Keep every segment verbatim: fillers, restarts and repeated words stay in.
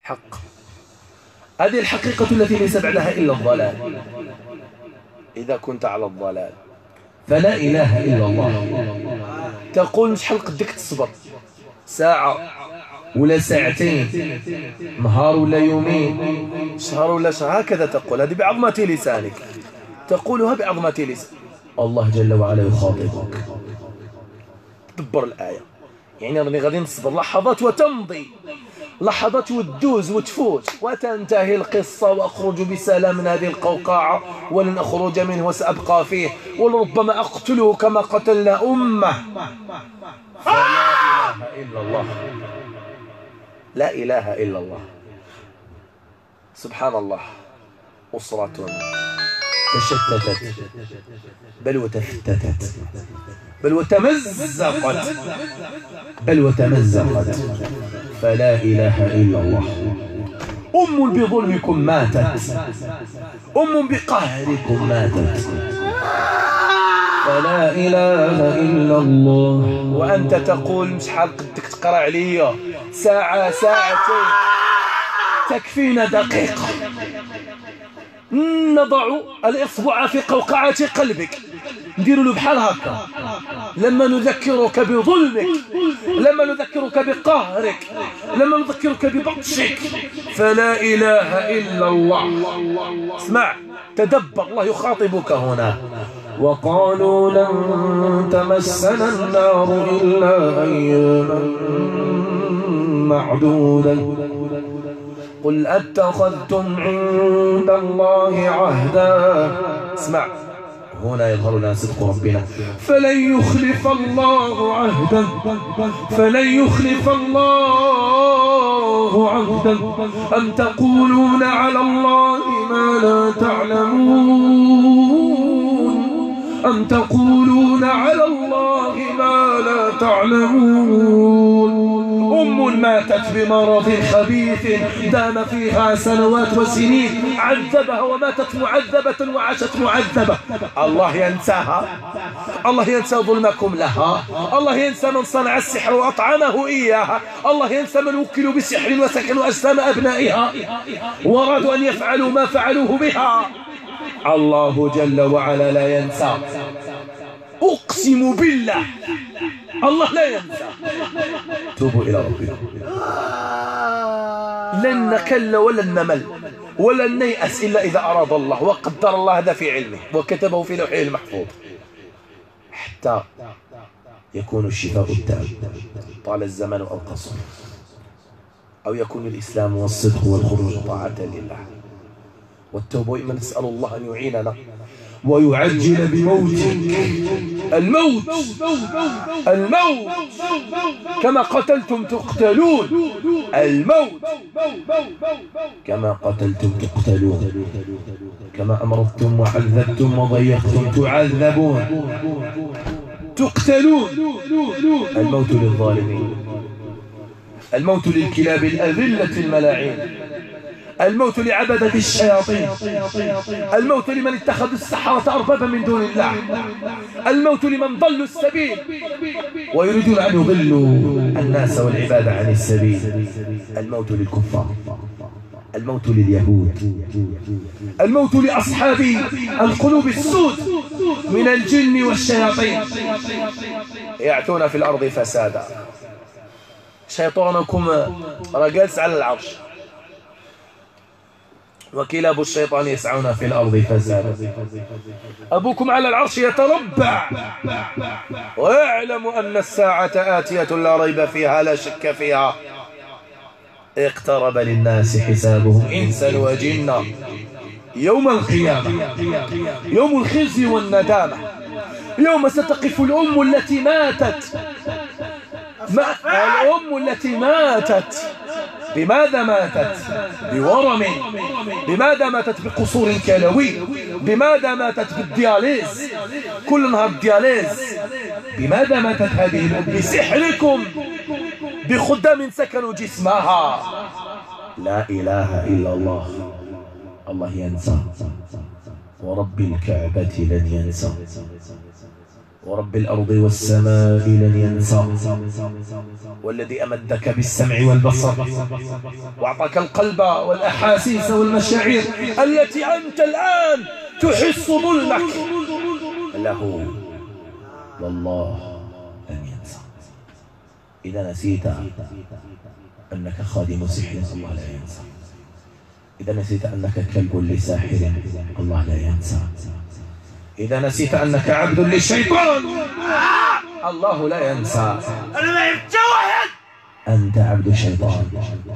حق. هذه الحقيقة التي ليس بعدها إلا الضلال. إذا كنت على الضلال فلا إله إلا الله. تقول شحال قدك تصبر؟ ساعة ولا ساعتين، نهار ولا يومين، شهر ولا شهر، هكذا تقول. هذه بعظمة لسانك، تقولها بعظمة لسانك. الله جل وعلا يخاطبك. دبر الآية، يعني راني غادي نصبر لحظات وتمضي، لحظات وتدوز وتفوت وتنتهي القصة، وأخرج بسلام من هذه القوقعة ولن أخرج منه وسأبقى فيه، ولربما أقتله كما قتلنا أمة. فلا إله إلا الله، لا إله إلا الله. سبحان الله. أسرة تشتتت بل وتفتتت بل وتمزقت بل وتمزقت، فلا إله إلا الله. أم بظلمكم ماتت، أم بقهركم ماتت، فلا إله إلا الله. وأنت تقول شحال قدك تقرأ عليا؟ ساعة، ساعتين، تكفينا دقيقة. نضع الإصبع في قوقعة قلبك، ندير له بحال هكا لما نذكرك بظلمك، لما نذكرك بقهرك، لما نذكرك ببطشك. فلا إله إلا الله. اسمع، تدبر، الله يخاطبك هنا. وقالوا لن تمسنا النار إلا أياما معدودة قل أتخذتم عند الله عهدا. اسمع، هنا يظهر لنا صدق ربنا. فلن يخلف الله عهدا، فلن يخلف الله عهدا، أم تقولون على الله ما لا تعلمون، أم تقولون على الله ما لا تعلمون. أم ماتت بمرض خبيث دام فيها سنوات وسنين، عذبها وماتت معذبة وعاشت معذبة. الله ينساها؟ الله ينسى ظلمكم لها؟ الله ينسى من صنع السحر وأطعمه إياها؟ الله ينسى من وكلوا بسحر وسكنوا أجسام أبنائها وأرادوا أن يفعلوا ما فعلوه بها؟ الله جل وعلا لا ينسى. أقسم بالله الله لا ينسى. توبوا إلى ربكم. لن نكل ولن نمل ولن نيأس إلا إذا أراد الله وقدر الله هذا في علمه وكتبه في لوحه المحفوظ، حتى يكون الشفاء التام طال الزمن أو قصر، أو يكون الإسلام والصدق والخروج طاعة لله والتوبة. إما نسأل الله أن يعيننا ويعجل بموتك. الموت الموت كما قتلتم تقتلون، الموت كما قتلتم تقتلون، كما أمرضتم وعذبتم وضيقتم تعذبون تقتلون. الموت للظالمين، الموت للكلاب الأذلة الملاعين، الموت لعبدة الشياطين، الموت لمن اتخذ السحرة أربابا من دون الله، الموت لمن ضلوا السبيل ويريدون أن يضلوا الناس والعباد عن السبيل، الموت للكفار، الموت لليهود، الموت لأصحاب القلوب السود من الجن والشياطين يعتون في الأرض فسادا. شيطانكم راه جالس على العرش وكلاب الشيطان يسعون في الأرض فسادا. أبوكم على العرش يتربع ويعلم أن الساعة آتية لا ريب فيها لا شك فيها. اقترب للناس حسابهم إنسا وجنا يوم القيامة، يوم الخزي والندامة، يوم ستقف الأم التي ماتت، ما الأم التي ماتت بماذا ماتت؟ بورم. بماذا ماتت؟ بقصور كلوي. بماذا ماتت؟ بالدياليز، كل نهار الدياليز. بماذا ماتت هذه الأم؟ بسحركم، بخدام سكنوا جسمها. لا إله إلا الله. الله ينسى، ورب الكعبة لن ينسى. ورب الأرض والسماء لن ينسى، والذي أمدك بالسمع والبصر وأعطاك القلب والأحاسيس والمشاعر التي أنت الآن تحس ظلمك، له والله لن ينسى. إذا نسيت أنك خادم سحر الله لا ينسى، إذا نسيت أنك كلب لساحر الله لا ينسى، إذا نسيت أنك عبد للشيطان الله لا ينسى. أنا ما يبت واحد، أنت عبد الشيطان،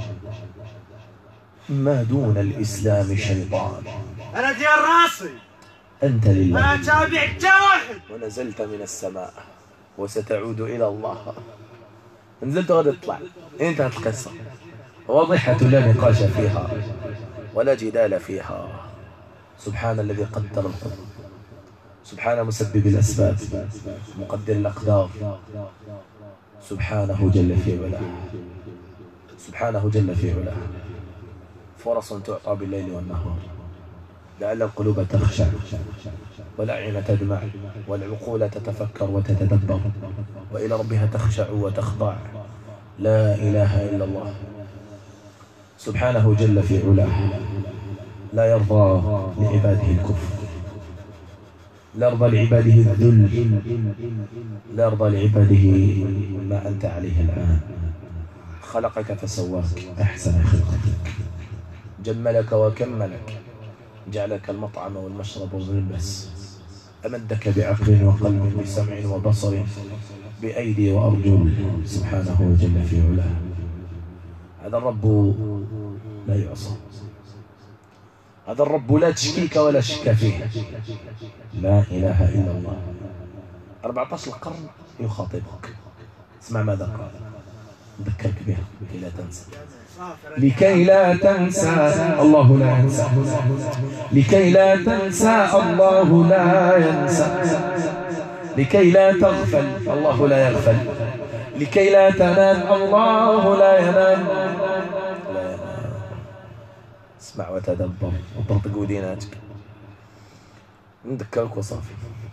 ما دون الإسلام شيطان. أنا ديال راسي، أنت لله، أنا تابع واحد. ونزلت من السماء وستعود إلى الله. نزلت غدا تطلع، انتهت القصة واضحة لا نقاش فيها ولا جدال فيها. سبحان الذي قدر القدر، سبحان مسبب الأسباب مقدر الأقدار، سبحانه جل في علاه، سبحانه جل في علاه. فرص تعطى بالليل والنهار لعل القلوب تخشع والأعين تدمع والعقول تتفكر وتتدبر وإلى ربها تخشع وتخضع. لا إله إلا الله سبحانه جل في علاه. لا يرضى لعباده الكفر، لا يرضى لعباده الذل، لا يرضى لعباده ما أنت عليه الآن. خلقك فسواك أحسن خلقتك، جملك وكملك، جعلك المطعم والمشرب والملبس، أمدك بعقل وقلب بسمع وبصر بأيدي وأرجل، سبحانه جل في علاه. هذا الرب لا يعصى، هذا الرب لا تشكيك ولا شك فيه. لا إله إلا الله. أربعة عشر القرن يخاطبك، اسمع ماذا قال، ذكرك بها لكي لا تنسى، لكي لا تنسى الله لا ينسى، لكي لا تنسى الله لا ينسى، لكي لا تغفل الله لا يغفل، لكي لا تنام الله لا ينام. لا ينام. اسمع وتدبر وطرطق وديناتك، نذكرك وصافي.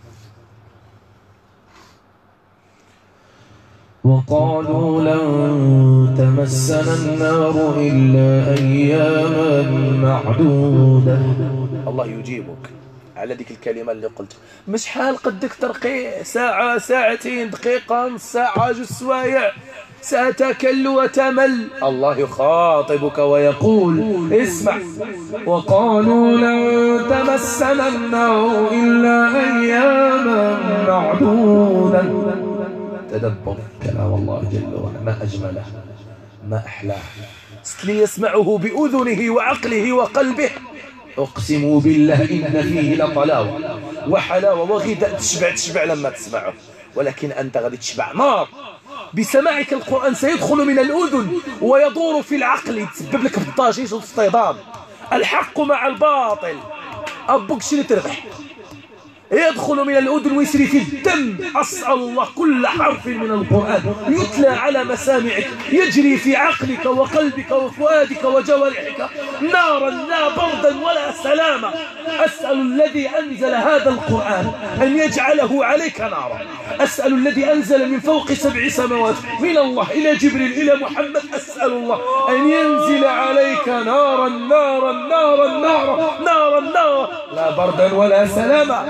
وقالوا لن تمسنا النار إلا أياما معدودة. الله يجيبك على ذيك الكلمة اللي قلت، مش حال قدك ترقي ساعة ساعتين دقيقة نص ساعة جوج سوايع ستكل وتمل. الله يخاطبك ويقول اسمع، وقالوا لن تمسنا النار إلا أياما معدودة. تدبر كلام الله جل وعلا، ما أجمله ما أحلاه. ستلي يسمعه بأذنه وعقله وقلبه، أقسم بالله إن فيه لطلاوة وحلاوة وغذاء، تشبع تشبع لما تسمعه، ولكن أنت غادي تشبع نار. بسماعك القرآن سيدخل من الأذن ويدور في العقل، يتسبب لك بالضجيج والاصطدام. الحق مع الباطل، أبوك شنو تربح، يدخل من الأذن ويسري في الدم. أسأل الله كل حرف من القرآن يتلى على مسامعك يجري في عقلك وقلبك وفؤادك وجوارحك نارا لا بردا ولا سلاما. أسأل الذي أنزل هذا القرآن أن يجعله عليك نارا. أسأل الذي أنزل من فوق سبع سماوات من الله إلى جبريل إلى محمد، أسأل الله أن ينزل عليك نارا نارا نارا نارا نارا نارا لا بردا ولا سلاما.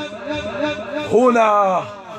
هنا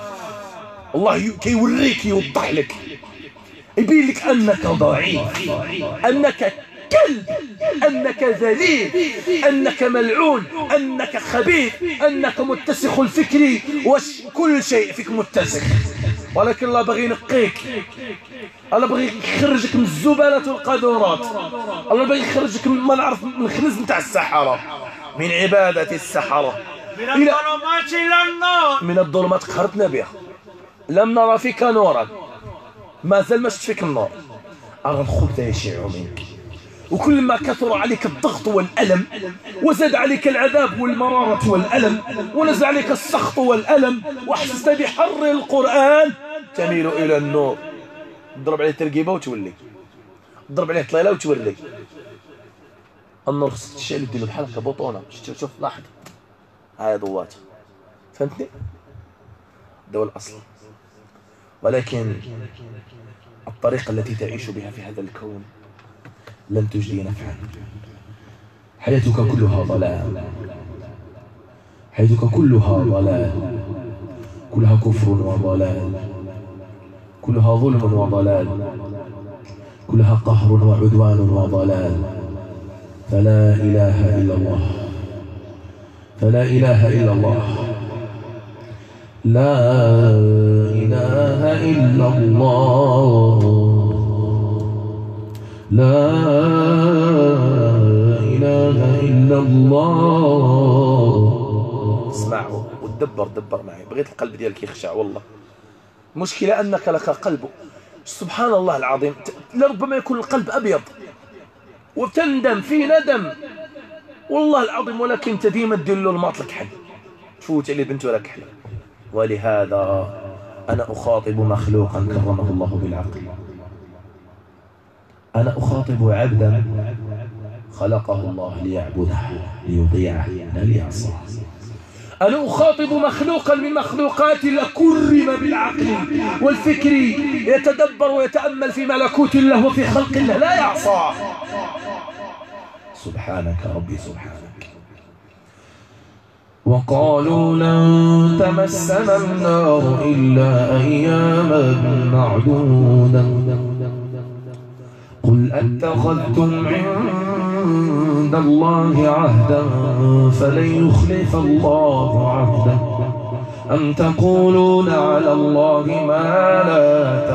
الله كيوريك يوضح لك، يبين لك أنك ضعيف، أنك كلب، أنك ذليل، أنك ملعون، أنك خبيث، أنك متسخ الفكري، وكل شيء فيك متسخ، ولكن الله بغي ينقيك، الله بغي يخرجك من الزبالة والقاذورات، الله بغي يخرجك من ما نعرف من الخنز نتاع السحرة، من عبادة السحرة، من الظلمات إلى النور. من الظلمات قهرتنا بها، لم نرى فيك نورا، ما زال ما شفت فيك النور، أرى الخبث يشع منك. وكل ما كثر عليك الضغط والألم وزاد عليك العذاب والمرارة والألم ونزل عليك السخط والألم وحسست بحر القرآن تميل إلى النور. تضرب عليه ترقيبة وتولي، تضرب عليه طليلة وتولي. النور خصك تشعل ديرو بحال هكا بطونة. شوف لاحظ، هاي ضوات، فهمتني؟ الدواء الأصلي، ولكن الطريقة التي تعيش بها في هذا الكون لن تجدي نفعا. حياتك كلها ضلال، حياتك كلها ضلال، كلها كفر وضلال، كلها ظلم وضلال، كلها قهر وعدوان وضلال. فلا إله إلا الله، فلا إله إلا الله، لا إله إلا الله، لا إله إلا الله. اسمعوا وتدبر، دبر معي، بغيت القلب ديالك يخشع والله. المشكلة أنك لك قلب، سبحان الله العظيم، لربما يكون القلب أبيض وتندم في ندم والله العظيم، ولكن انت ديما تدير له الماط الكحل، تفوت عليه بنت ولا كحل. ولهذا أنا أخاطب مخلوقا كرمه الله بالعقل، أنا أخاطب عبدا خلقه الله ليعبده ليطيعه لا ليعصاه. أنا أخاطب مخلوقا من مخلوقات الله كرم بالعقل والفكر، يتدبر ويتأمل في ملكوت الله وفي خلق الله لا يعصاه. سبحانك ربي سبحانك. وقالوا لن تمسنا النار إلا أياما معدودة قل أتخذتم عند الله عهدا فلن يخلف الله عهدا أم تقولون على الله ما لا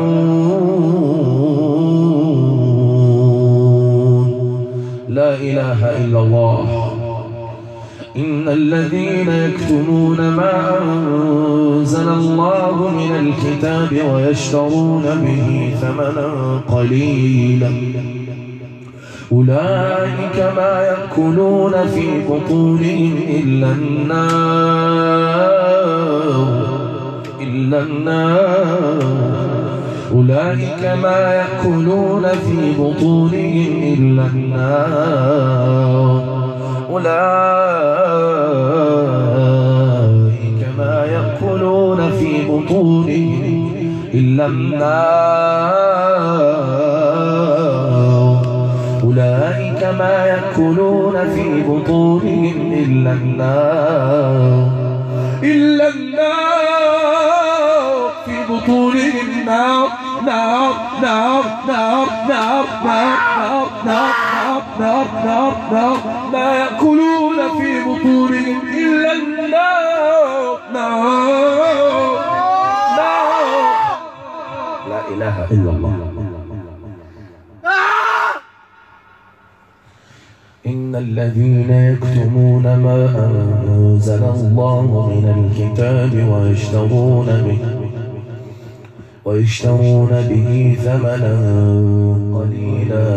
تعلمون. لا إله إلا الله. إن الذين يكتمون ما أنزل الله من الكتاب ويشترون به ثمنا قليلا أولئك ما يأكلون في بطونهم إلا النار إلا النار أولئك ما يأكلون في بطونهم إلا النار أولئك ما يأكلون في بطونهم إلا النار أولئك ما يأكلون في بطونهم إلا النار إلا النار في بطونهم نار نار نار نار نار نار نار نار نار نار ما يأكلون في بطونهم إلا النار نار نار. لا إله إلا الله. إن الذين يكتمون ما أنزل الله من الكتاب ويشترون به ويشترون به ثمنا قليلا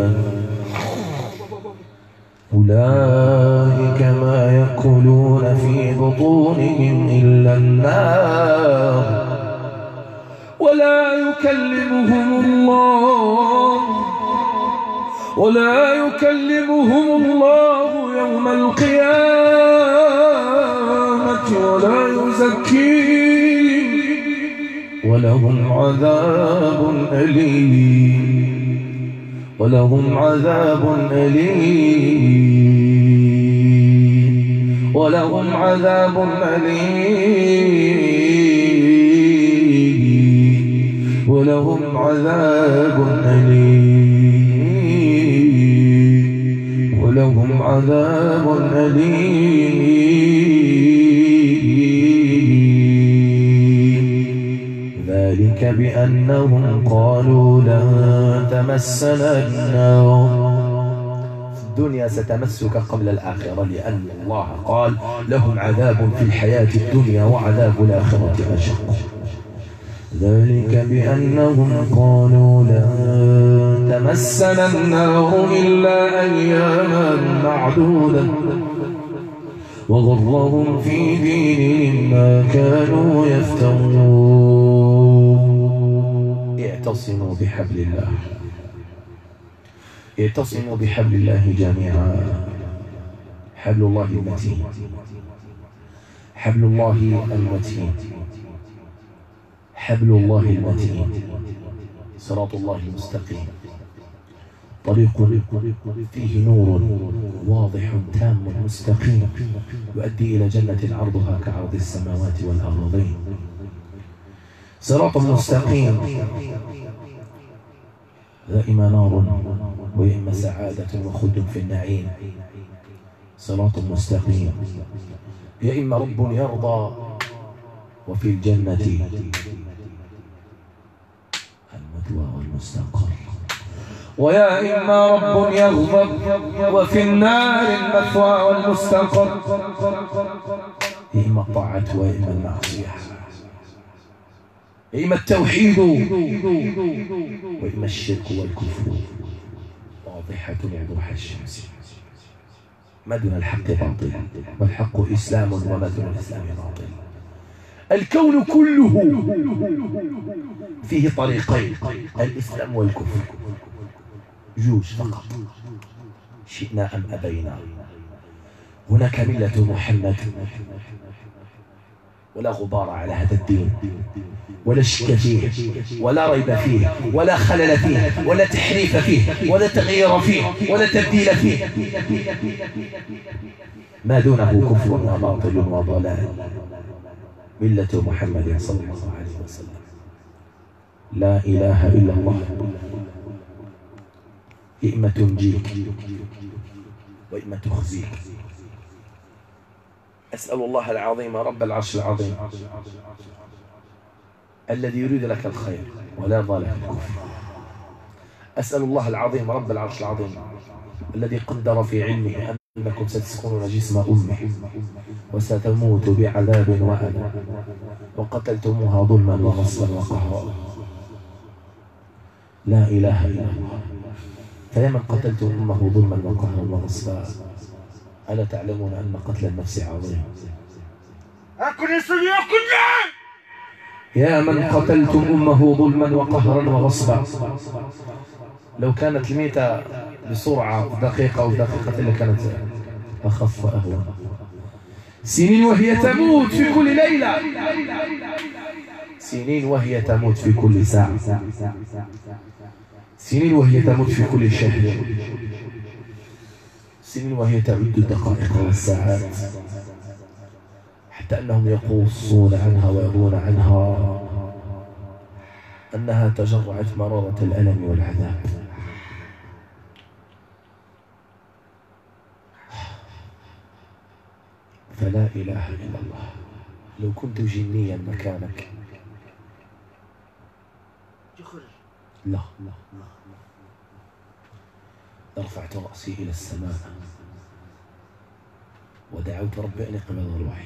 أولئك ما يأكلون في بطونهم إلا النار ولا يكلمهم الله ولا يكلمهم الله يوم القيامة ولا يزكيهم ولهم عذاب أليم ولهم عذاب أليم ولهم عذاب أليم ولهم عذاب أليم ولهم عذاب أليم. ذلك بأنهم قالوا لن تمسنا النار في الدنيا ستمسك قبل الآخرة، لأن الله قال لهم عذاب في الحياة الدنيا وعذاب الآخرة أشق. ذلك بأنهم قالوا لن تمسنا النار إلا أياما معدودة وغرهم في دينهم ما كانوا يفترون. اعتصموا بحبل الله اعتصموا بحبل الله جميعا. حبل الله المتين حبل الله المتين حبل الله المتين صراط الله المستقيم طريق فيه نور واضح تام مستقيم يؤدي إلى جنة عرضها كعرض السماوات والأرضين. صراط مستقيم لا إما نار وإما سعادة وخلد في النعيم. صراط مستقيم يا إما رب يرضى وفي الجنة المثوى والمستقر، ويا إما رب يغضب وفي النار المثوى والمستقر. يا إما الطاعة وإما المعصية، يا إما التوحيد وإما الشرك والكفر. واضحة وضوح الشمس، مدن الحق باطل والحق إسلام ومدن الإسلام باطل. الكون كله فيه طريقين، الإسلام والكفر، جوج فقط، شئنا أم أبينا. هناك ملة محمد ولا غبار على هذا الدين، ولا شك فيه ولا ريب فيه ولا خلل فيه ولا تحريف فيه ولا تغيير فيه ولا تبديل فيه. ما دونه كفر وباطل وضلال. ملة محمد صلى الله عليه وسلم لا إله إلا الله، إما تنجيك وإما تخزيك. أسأل الله العظيم رب العرش العظيم الذي يريد لك الخير ولا يرضى لك الكفر. أسأل الله العظيم رب العرش العظيم الذي قدر في علمه أنكم ستسكنون جسم أمه وستموت بعذاب وألم وقتلتموها ظلما وغصبا وقهرا. لا إله إلا الله. فيا من قتلتم أمه ظلما وقهرا وغصبا، ألا تعلمون أن قتل النفس عظيم؟ يا من قتلتم أمه ظلما وقهرا وغصبا، لو كانت الميتة بسرعة دقيقة أو دقيقة لكانت أخف وأهون. سنين وهي تموت في كل ليلة، سنين وهي تموت في كل ساعة، سنين وهي تموت في كل شهر، سنين وهي تعد الدقائق والساعات، حتى أنهم يقوصون عنها ويرون عنها أنها تجرعت مرارة الألم والعذاب. فلا إله إلا الله. لو كنت جنيا مكانك لا رفعت رأسي إلى السماء ودعوت ربي أن يقبض روحي.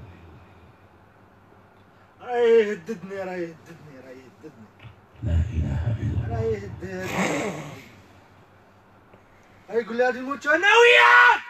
راي يهددني راي يهددني راي يهددني لا إله إلا الله. راي يهددني. راي يقول لي هذه الموت أنا وياك.